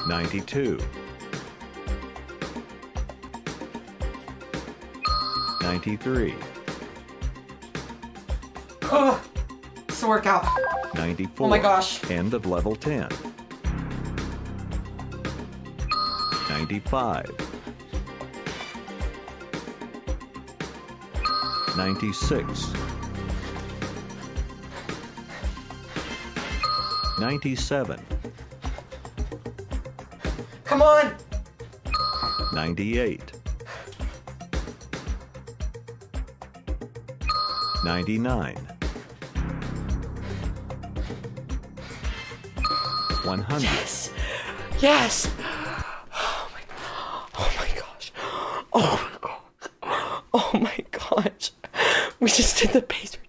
92, 93, Ugh. It's a workout. 94. Oh my gosh. End of level 10. 95, 96, 97, Come on. 98, 99, 100. Yes. Yes. Oh my. Oh my gosh. Oh my gosh. Oh my gosh. We just did the pace.